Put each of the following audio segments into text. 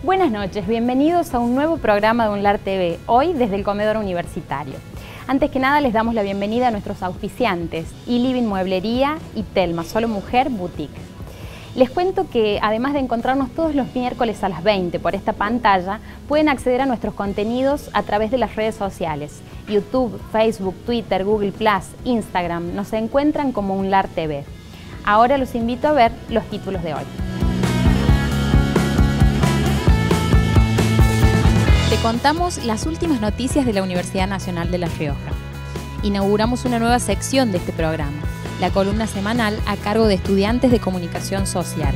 Buenas noches, bienvenidos a un nuevo programa de UNLAR TV, hoy desde el comedor universitario. Antes que nada les damos la bienvenida a nuestros auspiciantes, iLiving Mueblería y Telma, Solo Mujer Boutique. Les cuento que además de encontrarnos todos los miércoles a las 20 por esta pantalla, pueden acceder a nuestros contenidos a través de las redes sociales, YouTube, Facebook, Twitter, Google+, Instagram, nos encuentran como UNLAR TV. Ahora los invito a ver los títulos de hoy. Te contamos las últimas noticias de la Universidad Nacional de La Rioja. Inauguramos una nueva sección de este programa, la columna semanal a cargo de estudiantes de comunicación social.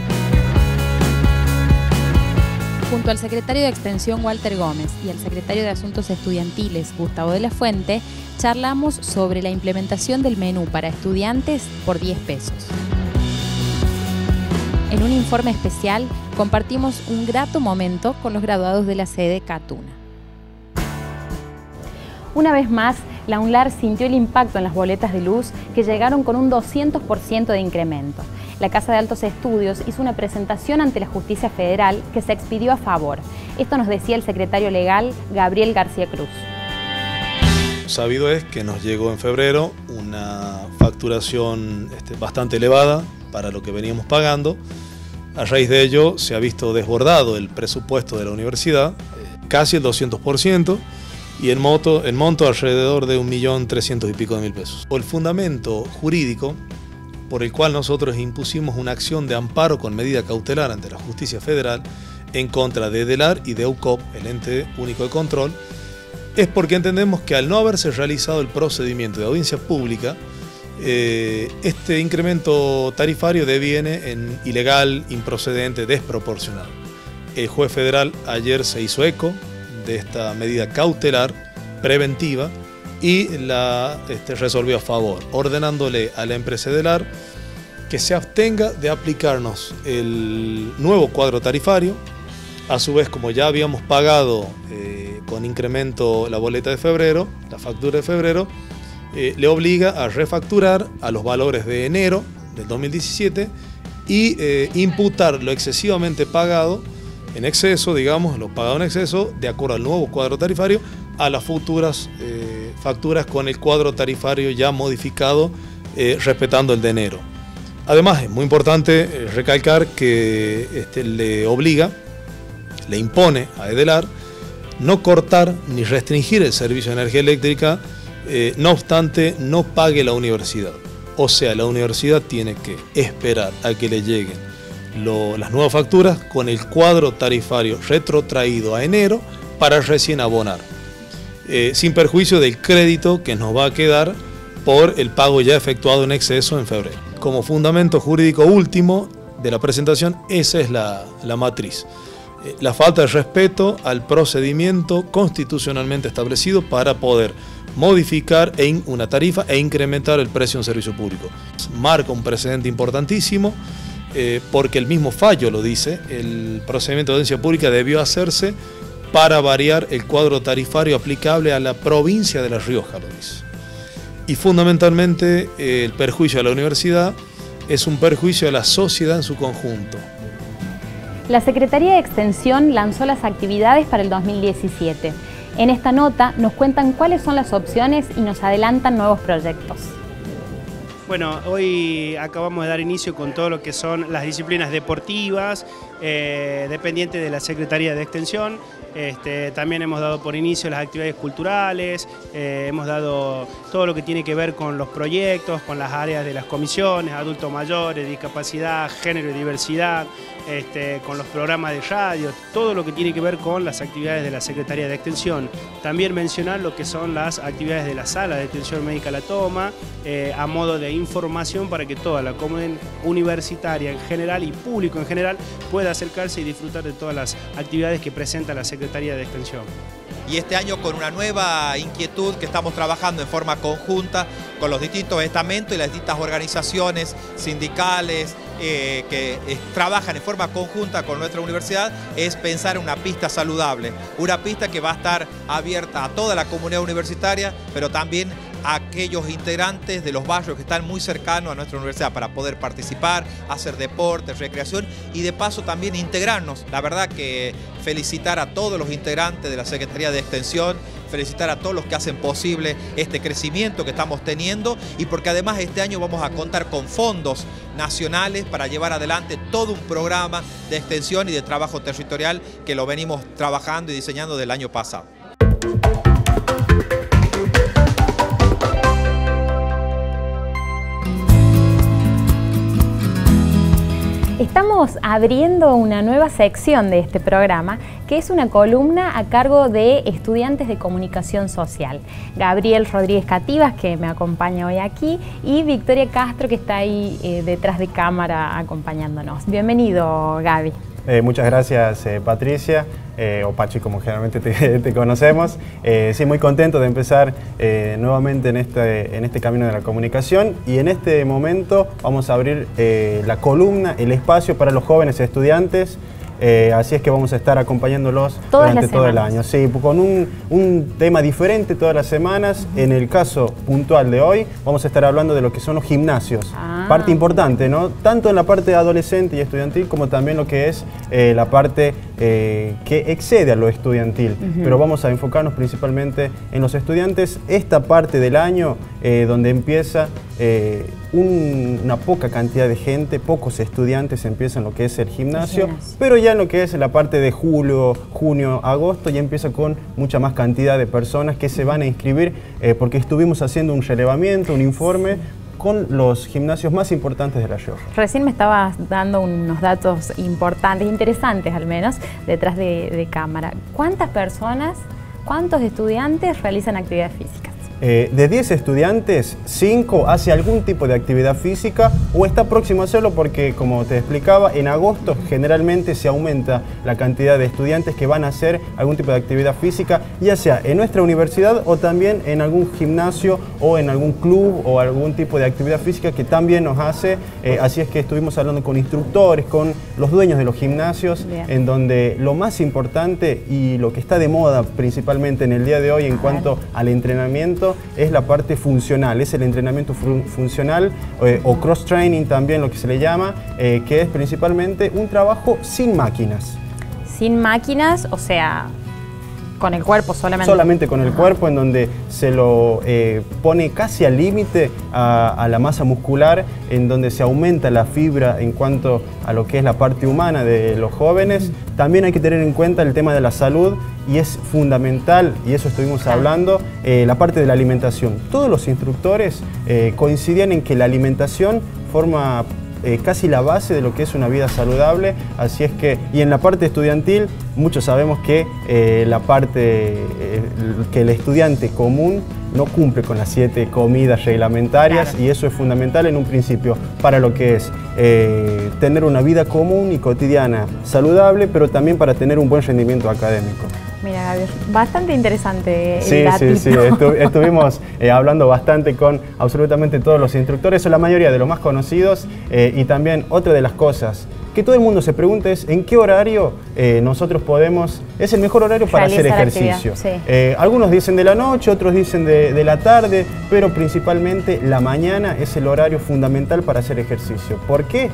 Junto al secretario de Extensión Walter Gómez y al secretario de Asuntos Estudiantiles Gustavo de la Fuente, charlamos sobre la implementación del menú para estudiantes por 10 pesos. En un informe especial compartimos un grato momento con los graduados de la sede Catuna. Una vez más, la UNLAR sintió el impacto en las boletas de luz que llegaron con un 200% de incremento. La Casa de Altos Estudios hizo una presentación ante la Justicia Federal que se expidió a favor. Esto nos decía el secretario legal Gabriel García Cruz. Sabido es que nos llegó en febrero una facturación bastante elevada para lo que veníamos pagando. A raíz de ello se ha visto desbordado el presupuesto de la universidad, casi el 200%, y en monto alrededor de 1.300.000 y pico de pesos. El fundamento jurídico por el cual nosotros impusimos una acción de amparo con medida cautelar ante la Justicia Federal en contra de EDELAR y de EUCOP, el ente único de control, es porque entendemos que al no haberse realizado el procedimiento de audiencia pública, este incremento tarifario deviene en ilegal, improcedente, desproporcionado. El juez federal ayer se hizo eco de esta medida cautelar preventiva y la resolvió a favor, ordenándole a la empresa EDELAR que se abstenga de aplicarnos el nuevo cuadro tarifario. A su vez, como ya habíamos pagado con incremento la boleta de febrero, la factura de febrero, le obliga a refacturar a los valores de enero del 2017 y imputar lo excesivamente pagado en exceso, digamos, lo pagado en exceso, de acuerdo al nuevo cuadro tarifario, a las futuras facturas con el cuadro tarifario ya modificado, respetando el de enero. Además, es muy importante recalcar que le impone a EDELAR no cortar ni restringir el servicio de energía eléctrica, no obstante no pague la universidad. O sea, la universidad tiene que esperar a que le lleguen las nuevas facturas con el cuadro tarifario retrotraído a enero para recién abonar, sin perjuicio del crédito que nos va a quedar por el pago ya efectuado en exceso en febrero. Como fundamento jurídico último de la presentación, esa es la matriz. La falta de respeto al procedimiento constitucionalmente establecido para poder modificar una tarifa e incrementar el precio de un servicio público. Marca un precedente importantísimo porque el mismo fallo lo dice, el procedimiento de audiencia pública debió hacerse para variar el cuadro tarifario aplicable a la provincia de La Rioja, lo dice. Y fundamentalmente el perjuicio a la universidad es un perjuicio a la sociedad en su conjunto. La Secretaría de Extensión lanzó las actividades para el 2017. En esta nota nos cuentan cuáles son las opciones y nos adelantan nuevos proyectos. Bueno, hoy acabamos de dar inicio con todo lo que son las disciplinas deportivas, dependientes de la Secretaría de Extensión. También hemos dado por inicio las actividades culturales, hemos dado todo lo que tiene que ver con los proyectos, con las áreas de las comisiones, adultos mayores, discapacidad, género y diversidad, con los programas de radio, todo lo que tiene que ver con las actividades de la Secretaría de Extensión. También mencionar lo que son las actividades de la Sala de Atención Médica La Toma, a modo de información para que toda la comunidad universitaria en general y público en general pueda acercarse y disfrutar de todas las actividades que presenta la Secretaría de Extensión. Y este año con una nueva inquietud que estamos trabajando en forma conjunta con los distintos estamentos y las distintas organizaciones sindicales que trabajan en forma conjunta con nuestra universidad, es pensar en una pista saludable, una pista que va a estar abierta a toda la comunidad universitaria, pero también a aquellos integrantes de los barrios que están muy cercanos a nuestra universidad para poder participar, hacer deporte, recreación y de paso también integrarnos. La verdad que felicitar a todos los integrantes de la Secretaría de Extensión, felicitar a todos los que hacen posible este crecimiento que estamos teniendo y porque además este año vamos a contar con fondos nacionales para llevar adelante todo un programa de extensión y de trabajo territorial que lo venimos trabajando y diseñando del año pasado. Estamos abriendo una nueva sección de este programa, que es una columna a cargo de estudiantes de comunicación social. Gabriel Rodríguez Cativas, que me acompaña hoy aquí, y Victoria Castro, que está ahí detrás de cámara acompañándonos. Bienvenido, Gaby. Muchas gracias, Patricia, o Pachi como generalmente te conocemos. Sí, muy contento de empezar nuevamente en este camino de la comunicación y en este momento vamos a abrir la columna, el espacio para los jóvenes estudiantes. Así es que vamos a estar acompañándolos durante todo el año. Sí, con un tema diferente todas las semanas. En el caso puntual de hoy vamos a estar hablando de lo que son los gimnasios. Parte importante, ¿no? Tanto en la parte adolescente y estudiantil como también lo que es la parte que excede a lo estudiantil. Pero vamos a enfocarnos principalmente en los estudiantes. Esta parte del año donde empieza una poca cantidad de gente, pocos estudiantes empiezan lo que es el gimnasio, pero ya en lo que es la parte de julio, junio, agosto ya empieza con mucha más cantidad de personas que se van a inscribir porque estuvimos haciendo un relevamiento, un informe con los gimnasios más importantes de La Rioja. Recién me estabas dando unos datos importantes, interesantes al menos, detrás de cámara. ¿Cuántas personas, cuántos estudiantes realizan actividad física? De 10 estudiantes, 5 hace algún tipo de actividad física o está próximo a hacerlo porque, como te explicaba, en agosto generalmente se aumenta la cantidad de estudiantes que van a hacer algún tipo de actividad física, ya sea en nuestra universidad o también en algún gimnasio o en algún club o algún tipo de actividad física que también nos hace. Así es que estuvimos hablando con instructores, con los dueños de los gimnasios, en donde lo más importante y lo que está de moda principalmente en el día de hoy en cuanto al entrenamiento es la parte funcional, es el entrenamiento funcional o cross-training también lo que se le llama, que es principalmente un trabajo sin máquinas. Sin máquinas, o sea, con el cuerpo solamente. Solamente con el cuerpo, en donde se lo pone casi al límite a la masa muscular, en donde se aumenta la fibra en cuanto a lo que es la parte humana de los jóvenes. También hay que tener en cuenta el tema de la salud y es fundamental, y eso estuvimos hablando, la parte de la alimentación. Todos los instructores coincidían en que la alimentación forma casi la base de lo que es una vida saludable, así es que, y en la parte estudiantil, muchos sabemos que la parte que el estudiante común no cumple con las 7 comidas reglamentarias, y eso es fundamental en un principio para lo que es tener una vida común y cotidiana saludable, pero también para tener un buen rendimiento académico. Mira, Gabriel, bastante interesante el datito. Sí, estuvimos hablando bastante con absolutamente todos los instructores, o la mayoría de los más conocidos, y también otra de las cosas que todo el mundo se pregunta es en qué horario nosotros podemos, es el mejor horario para hacer ejercicio. Algunos dicen de la noche, otros dicen de la tarde, pero principalmente la mañana es el horario fundamental para hacer ejercicio. ¿Por qué?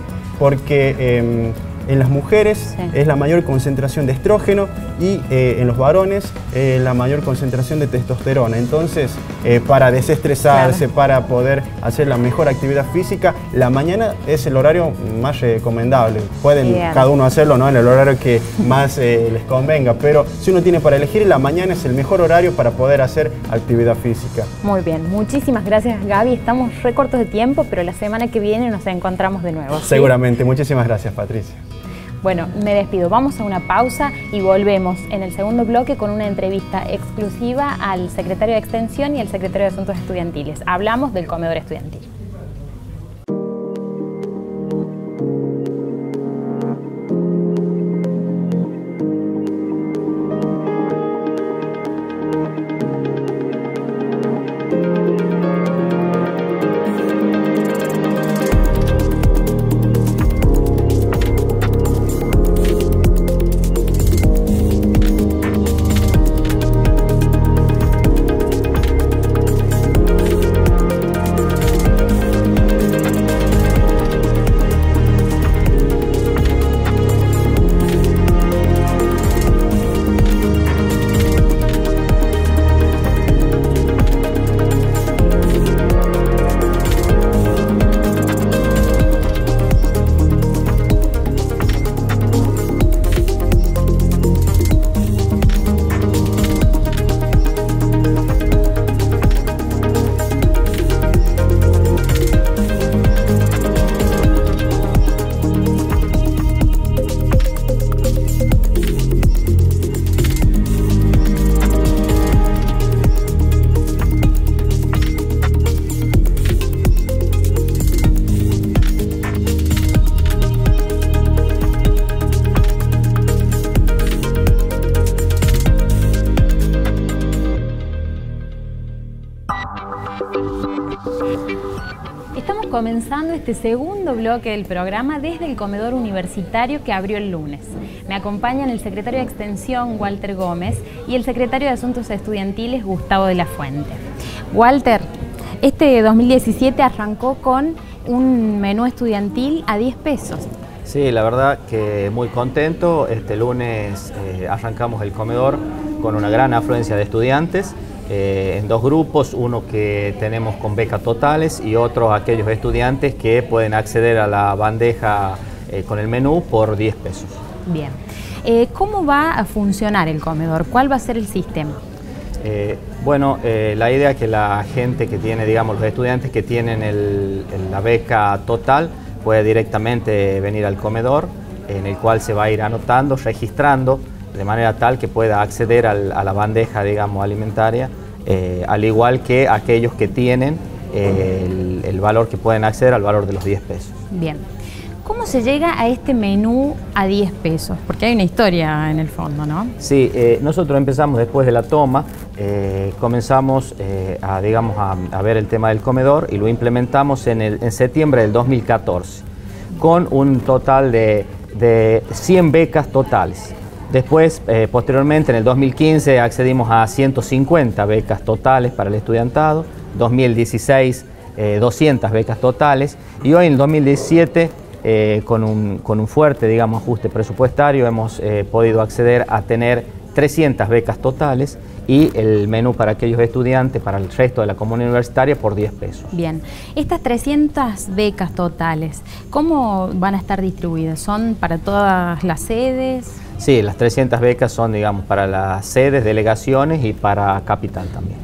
Porque en las mujeres es la mayor concentración de estrógeno y en los varones la mayor concentración de testosterona. Entonces, para desestresarse, para poder hacer la mejor actividad física, la mañana es el horario más recomendable. Pueden cada uno hacerlo, ¿no?, en el horario que más les convenga, pero si uno tiene para elegir, la mañana es el mejor horario para poder hacer actividad física. Muy bien, muchísimas gracias, Gaby. Estamos recortos de tiempo, pero la semana que viene nos encontramos de nuevo. Seguramente. Muchísimas gracias, Patricia. Bueno, me despido. Vamos a una pausa y volvemos en el segundo bloque con una entrevista exclusiva al secretario de Extensión y al secretario de Asuntos Estudiantiles. Hablamos del comedor estudiantil. comenzando este segundo bloque del programa desde el comedor universitario que abrió el lunes. Me acompañan el secretario de Extensión, Walter Gómez, y el secretario de Asuntos Estudiantiles, Gustavo de la Fuente. Walter, este 2017 arrancó con un menú estudiantil a 10 pesos. Sí, la verdad que muy contento. Este lunes arrancamos el comedor con una gran afluencia de estudiantes en dos grupos, uno que tenemos con becas totales y otro aquellos estudiantes que pueden acceder a la bandeja con el menú por 10 pesos. Bien. ¿Cómo va a funcionar el comedor? ¿Cuál va a ser el sistema? La idea es que la gente que tiene, digamos, los estudiantes que tienen la beca total puede directamente venir al comedor, en el cual se va a ir anotando, registrando, de manera tal que pueda acceder a la bandeja, digamos, alimentaria, al igual que aquellos que tienen el valor que pueden acceder al valor de los 10 pesos. Bien. ¿Cómo se llega a este menú a 10 pesos? Porque hay una historia en el fondo, ¿no? Sí, nosotros empezamos después de la toma, comenzamos a ver el tema del comedor y lo implementamos en septiembre del 2014 con un total de 100 becas totales. Después, posteriormente, en el 2015 accedimos a 150 becas totales para el estudiantado, 2016 200 becas totales y hoy en el 2017 con un fuerte, digamos, ajuste presupuestario hemos podido acceder a tener 300 becas totales y el menú para aquellos estudiantes, para el resto de la comunidad universitaria, por 10 pesos. Bien, estas 300 becas totales, ¿cómo van a estar distribuidas? ¿Son para todas las sedes? Sí, las 300 becas son, digamos, para las sedes, delegaciones y para Capital también.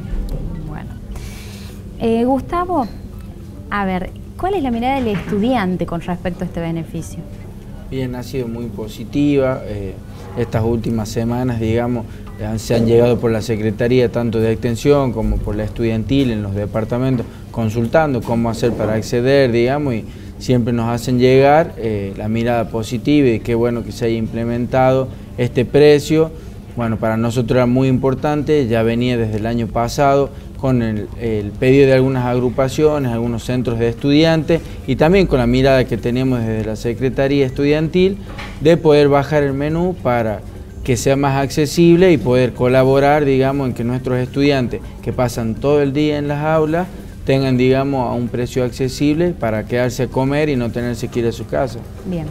Bueno. Gustavo, a ver, ¿cuál es la mirada del estudiante con respecto a este beneficio? Bien, ha sido muy positiva. Estas últimas semanas, digamos, se han llegado por la Secretaría tanto de Extensión como por la estudiantil en los departamentos consultando cómo hacer para acceder, digamos, y siempre nos hacen llegar la mirada positiva y qué bueno que se haya implementado este precio. Bueno, para nosotros era muy importante, ya venía desde el año pasado con el pedido de algunas agrupaciones, algunos centros de estudiantes y también con la mirada que tenemos desde la Secretaría Estudiantil de poder bajar el menú para que sea más accesible y poder colaborar, digamos, en que nuestros estudiantes que pasan todo el día en las aulas tengan, digamos, a un precio accesible para quedarse a comer y no tenerse que ir a su casa. Bien.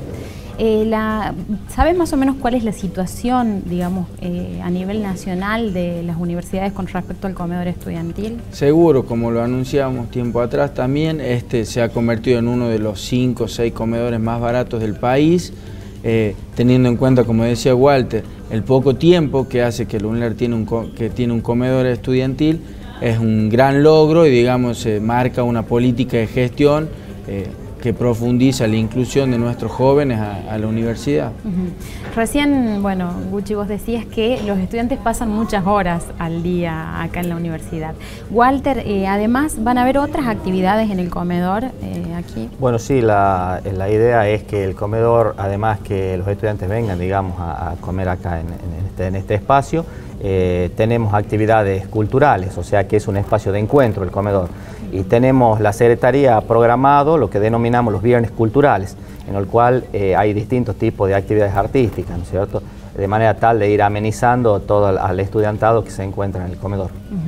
¿Sabes más o menos cuál es la situación, digamos, a nivel nacional de las universidades con respecto al comedor estudiantil? Seguro, como lo anunciábamos tiempo atrás también, este se ha convertido en uno de los 5 o 6 comedores más baratos del país, teniendo en cuenta, como decía Walter, el poco tiempo que hace que el UNLAR tiene un comedor estudiantil, es un gran logro y, digamos, se marca una política de gestión que profundiza la inclusión de nuestros jóvenes a la universidad. Recién, bueno, Gucci, vos decías que los estudiantes pasan muchas horas al día acá en la universidad. Walter, además, ¿van a haber otras actividades en el comedor aquí? Bueno, sí, la idea es que el comedor, además que los estudiantes vengan, digamos, a comer acá en este espacio, tenemos actividades culturales, o sea que es un espacio de encuentro el comedor. Y tenemos la Secretaría programado lo que denominamos los viernes culturales, en el cual hay distintos tipos de actividades artísticas, ¿no es cierto? De manera tal de ir amenizando todo al estudiantado que se encuentra en el comedor.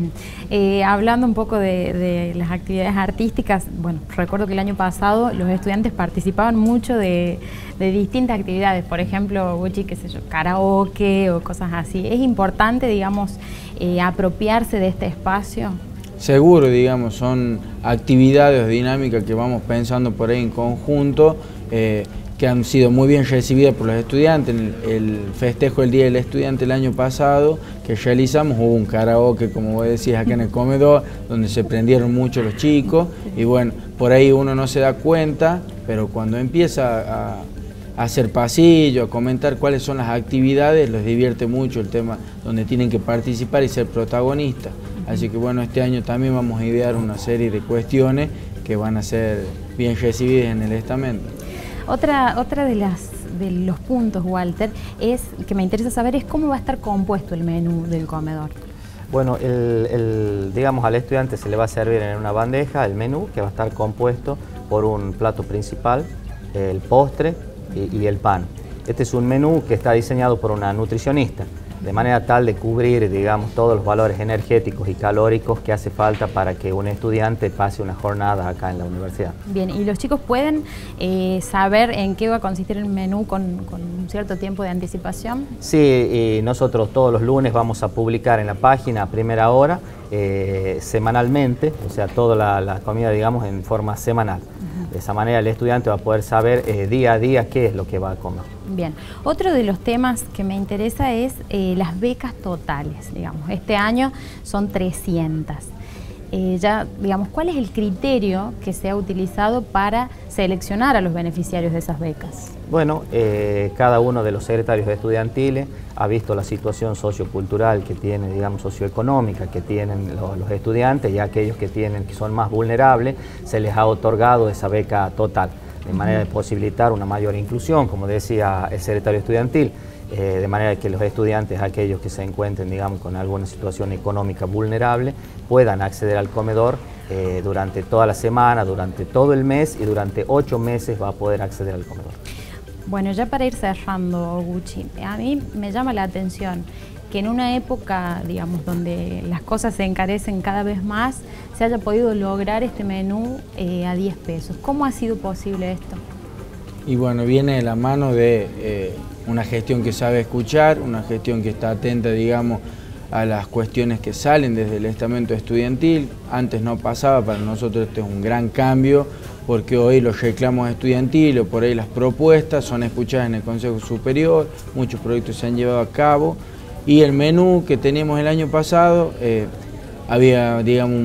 Hablando un poco de las actividades artísticas, bueno, recuerdo que el año pasado los estudiantes participaban mucho de distintas actividades, por ejemplo, Gucci, qué sé yo, karaoke o cosas así. ¿Es importante, digamos, apropiarse de este espacio? Seguro, digamos, son actividades dinámicas que vamos pensando por ahí en conjunto, que han sido muy bien recibidas por los estudiantes. En el festejo del Día del Estudiante el año pasado que realizamos hubo un karaoke, como vos decías, acá en el comedor, donde se prendieron mucho los chicos y bueno, por ahí uno no se da cuenta, pero cuando empieza a hacer pasillo, a comentar cuáles son las actividades, les divierte mucho el tema donde tienen que participar y ser protagonistas. Así que bueno, este año también vamos a idear una serie de cuestiones que van a ser bien recibidas en el estamento. Otra de los puntos, Walter, que me interesa saber es cómo va a estar compuesto el menú del comedor. Bueno, digamos, al estudiante se le va a servir en una bandeja el menú, que va a estar compuesto por un plato principal, el postre y el pan. Este es un menú que está diseñado por una nutricionista, de manera tal de cubrir, digamos, todos los valores energéticos y calóricos que hace falta para que un estudiante pase una jornada acá en la universidad. Bien, ¿y los chicos pueden saber en qué va a consistir el menú con un cierto tiempo de anticipación? Sí, y nosotros todos los lunes vamos a publicar en la página a primera hora, semanalmente, o sea, toda la comida, digamos, en forma semanal. De esa manera el estudiante va a poder saber día a día qué es lo que va a comer. Bien, otro de los temas que me interesa es las becas totales, digamos. Este año son 300. Ya, digamos, ¿cuál es el criterio que se ha utilizado para seleccionar a los beneficiarios de esas becas? Bueno, cada uno de los secretarios estudiantiles ha visto la situación sociocultural que tiene, digamos, socioeconómica que tienen los estudiantes, y aquellos que son más vulnerables, se les ha otorgado esa beca total, de manera de posibilitar una mayor inclusión, como decía el secretario estudiantil, de manera que los estudiantes, aquellos que se encuentren, digamos, con alguna situación económica vulnerable, puedan acceder al comedor durante toda la semana, durante todo el mes, y durante 8 meses va a poder acceder al comedor. Bueno, ya para ir cerrando, Gucci, a mí me llama la atención que en una época, digamos, donde las cosas se encarecen cada vez más, se haya podido lograr este menú a 10 pesos. ¿Cómo ha sido posible esto? Y bueno, viene de la mano de una gestión que sabe escuchar, una gestión que está atenta, digamos, a las cuestiones que salen desde el estamento estudiantil. Antes no pasaba, para nosotros este es un gran cambio, porque hoy los reclamos estudiantiles, por ahí las propuestas son escuchadas en el Consejo Superior, muchos proyectos se han llevado a cabo, y el menú que teníamos el año pasado, había, digamos,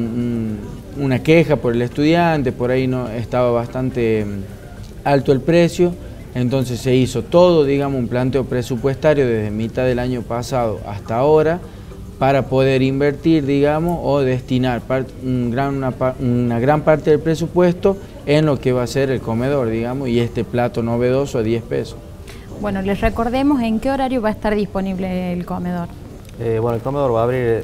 una queja por el estudiante, por ahí no estaba bastante alto el precio, entonces se hizo todo, digamos, un planteo presupuestario desde mitad del año pasado hasta ahora, para poder invertir, digamos, o destinar una gran parte del presupuesto en lo que va a ser el comedor, digamos, y este plato novedoso a 10 pesos. Bueno, les recordemos en qué horario va a estar disponible el comedor. Bueno, el comedor va a abrir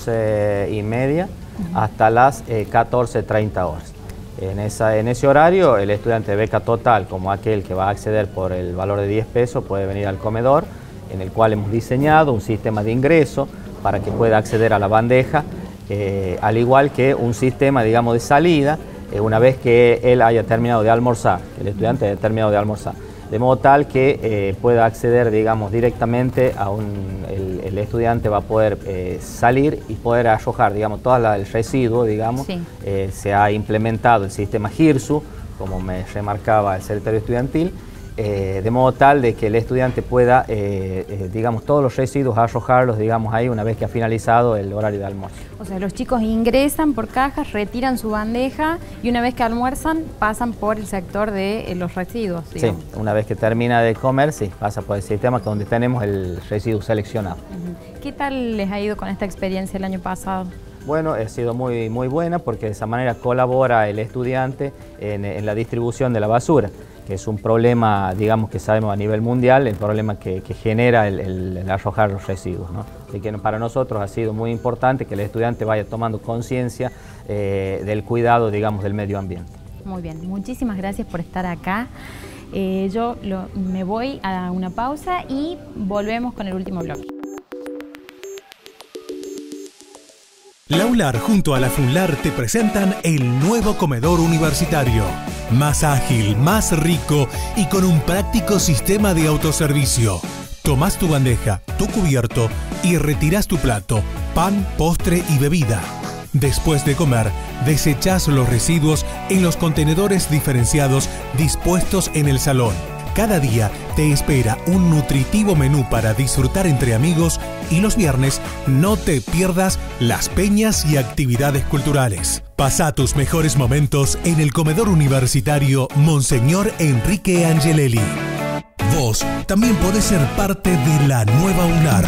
12:30 hasta las 14:30 horas. En ese horario, el estudiante de beca total, como aquel que va a acceder por el valor de 10 pesos, puede venir al comedor, en el cual hemos diseñado un sistema de ingreso para que pueda acceder a la bandeja, al igual que un sistema, digamos, de salida, una vez que él haya terminado de almorzar, que el estudiante haya terminado de almorzar, de modo tal que pueda acceder, digamos, directamente a el estudiante va a poder salir y poder arrojar, digamos, todo el residuo, digamos. Sí. Se ha implementado el sistema GIRSU, como me remarcaba el secretario estudiantil, de modo tal de que el estudiante pueda, digamos, todos los residuos arrojarlos, digamos, ahí una vez que ha finalizado el horario de almuerzo. O sea, los chicos ingresan por cajas, retiran su bandeja y una vez que almuerzan pasan por el sector de los residuos, digamos. Sí, una vez que termina de comer, sí, pasa por el sistema donde tenemos el residuo seleccionado. ¿Qué tal les ha ido con esta experiencia el año pasado? Bueno, ha sido muy buena, porque de esa manera colabora el estudiante en la distribución de la basura, que es un problema, digamos, que sabemos a nivel mundial, el problema que genera el arrojar los residuos, ¿no? Así que para nosotros ha sido muy importante que el estudiante vaya tomando conciencia del cuidado, digamos, del medio ambiente. Muy bien, muchísimas gracias por estar acá. Yo me voy a una pausa y volvemos con el último bloque. La ULAR junto a la FUNLAR te presentan el nuevo comedor universitario. Más ágil, más rico y con un práctico sistema de autoservicio. Tomás tu bandeja, tu cubierto y retirás tu plato, pan, postre y bebida. Después de comer, desechás los residuos en los contenedores diferenciados dispuestos en el salón. Cada día te espera un nutritivo menú para disfrutar entre amigos, y los viernes no te pierdas las peñas y actividades culturales. Pasa tus mejores momentos en el comedor universitario Monseñor Enrique Angelelli. Vos también podés ser parte de la nueva ULAR.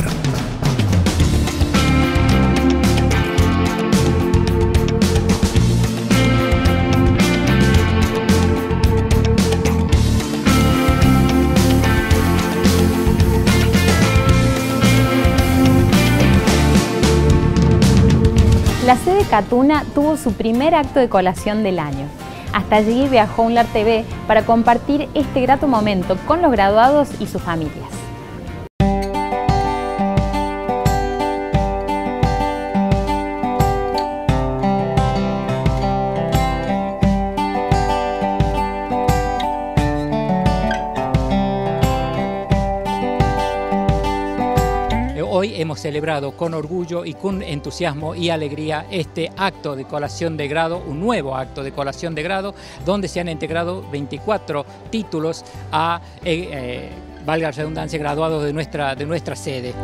La sede Catuna tuvo su primer acto de colación del año. Hasta allí viajó UNLAR TV para compartir este grato momento con los graduados y sus familias. Hoy hemos celebrado con orgullo y con entusiasmo y alegría este acto de colación de grado, un nuevo acto de colación de grado, donde se han integrado 24 títulos a, valga la redundancia, graduados de nuestra sede.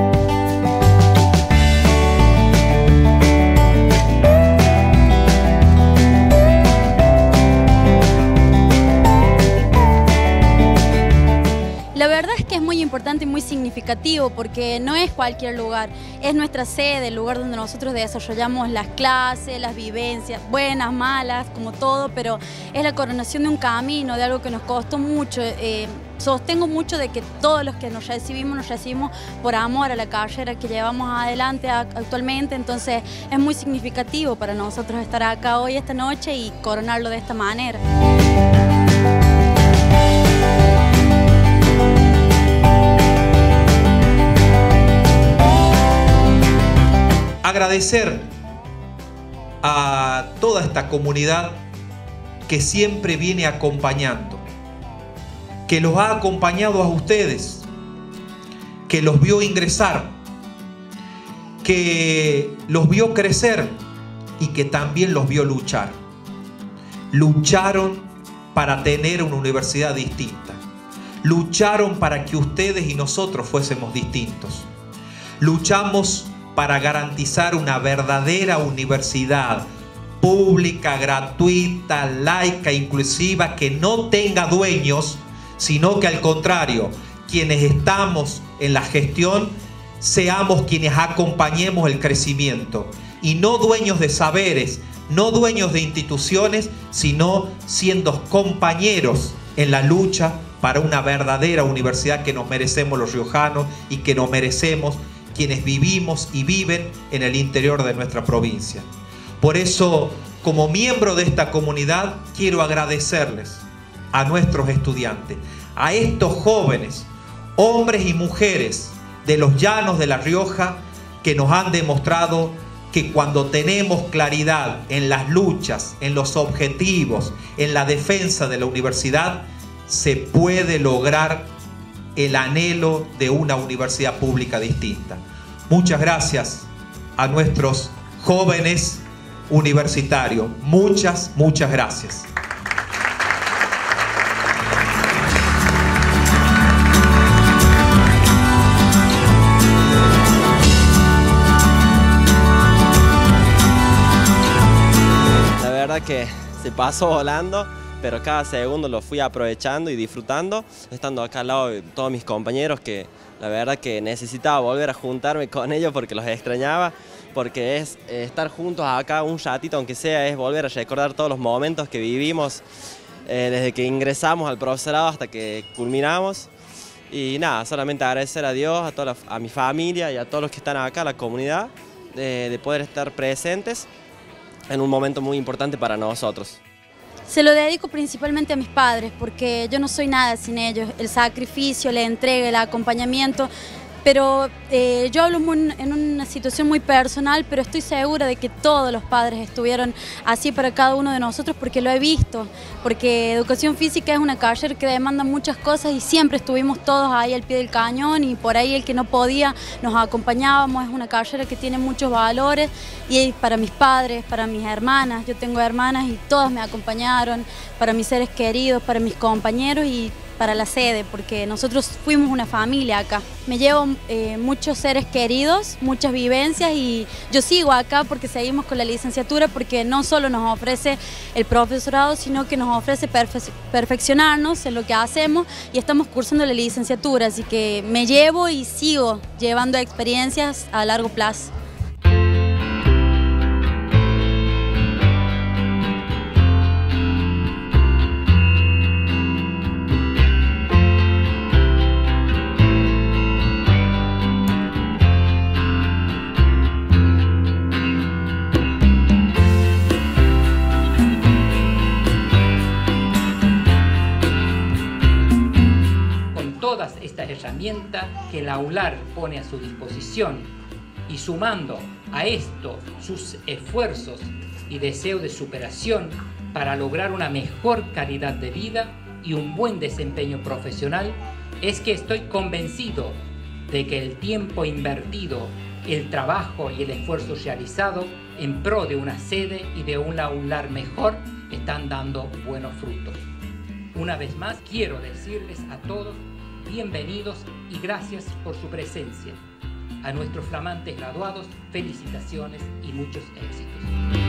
La verdad es que es muy importante y muy significativo porque no es cualquier lugar, es nuestra sede, el lugar donde nosotros desarrollamos las clases, las vivencias, buenas, malas, como todo, pero es la coronación de un camino, de algo que nos costó mucho. Sostengo mucho de que todos los que nos recibimos por amor a la carrera que llevamos adelante actualmente, entonces es muy significativo para nosotros estar acá hoy, esta noche, y coronarlo de esta manera. Agradecer a toda esta comunidad que siempre viene acompañando, que los ha acompañado a ustedes, que los vio ingresar, que los vio crecer y que también los vio luchar. Lucharon para tener una universidad distinta. Lucharon para que ustedes y nosotros fuésemos distintos. Luchamos para garantizar una verdadera universidad pública, gratuita, laica, inclusiva, que no tenga dueños, sino que al contrario, quienes estamos en la gestión, seamos quienes acompañemos el crecimiento y no dueños de saberes, no dueños de instituciones, sino siendo compañeros en la lucha para una verdadera universidad que nos merecemos los riojanos y que nos merecemos quienes vivimos y viven en el interior de nuestra provincia. Por eso, como miembro de esta comunidad, quiero agradecerles a nuestros estudiantes, a estos jóvenes, hombres y mujeres de los llanos de La Rioja, que nos han demostrado que cuando tenemos claridad en las luchas, en los objetivos, en la defensa de la universidad, se puede lograr el anhelo de una universidad pública distinta. Muchas gracias a nuestros jóvenes universitarios. Muchas gracias. La verdad que se pasó volando, pero cada segundo lo fui aprovechando y disfrutando, estando acá al lado de todos mis compañeros, que la verdad que necesitaba volver a juntarme con ellos porque los extrañaba, porque es estar juntos acá un ratito, aunque sea, es volver a recordar todos los momentos que vivimos desde que ingresamos al profesorado hasta que culminamos. Y nada, solamente agradecer a Dios, a mi familia y a todos los que están acá, a la comunidad, de poder estar presentes en un momento muy importante para nosotros. Se lo dedico principalmente a mis padres porque yo no soy nada sin ellos, el sacrificio, la entrega, el acompañamiento, pero yo hablo en una situación muy personal, pero estoy segura de que todos los padres estuvieron así para cada uno de nosotros porque lo he visto, porque educación física es una carrera que demanda muchas cosas y siempre estuvimos todos ahí al pie del cañón y por ahí el que no podía nos acompañábamos. Es una carrera que tiene muchos valores y para mis padres, para mis hermanas, yo tengo hermanas y todas me acompañaron, para mis seres queridos, para mis compañeros y para la sede, porque nosotros fuimos una familia acá. Me llevo muchos seres queridos, muchas vivencias y yo sigo acá porque seguimos con la licenciatura, porque no solo nos ofrece el profesorado, sino que nos ofrece perfeccionarnos en lo que hacemos y estamos cursando la licenciatura, así que me llevo y sigo llevando experiencias a largo plazo. herramienta que la UNLAR pone a su disposición y sumando a esto sus esfuerzos y deseo de superación para lograr una mejor calidad de vida y un buen desempeño profesional, es que estoy convencido de que el tiempo invertido, el trabajo y el esfuerzo realizado en pro de una sede y de una UNLAR mejor están dando buenos frutos. Una vez más, quiero decirles a todos bienvenidos y gracias por su presencia. A nuestros flamantes graduados, felicitaciones y muchos éxitos.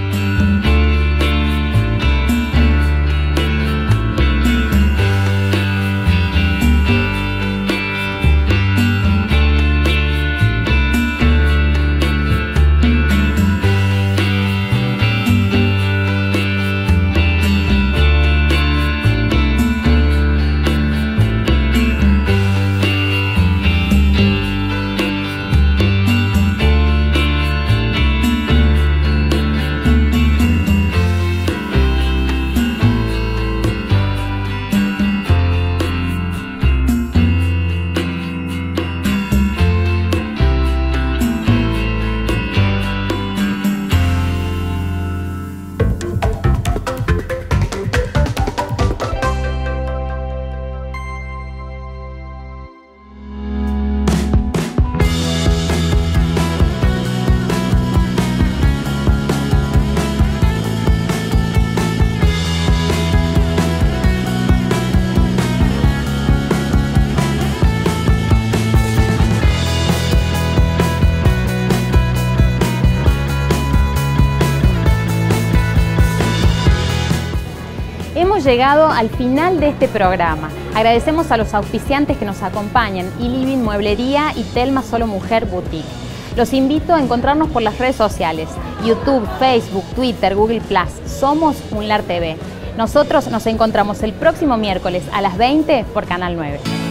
Hemos llegado al final de este programa. Agradecemos a los auspiciantes que nos acompañan, iLiving Mueblería y Telma Solo Mujer Boutique. Los invito a encontrarnos por las redes sociales, YouTube, Facebook, Twitter, Google+. Somos UNLAR TV. Nosotros nos encontramos el próximo miércoles a las 20 por Canal 9.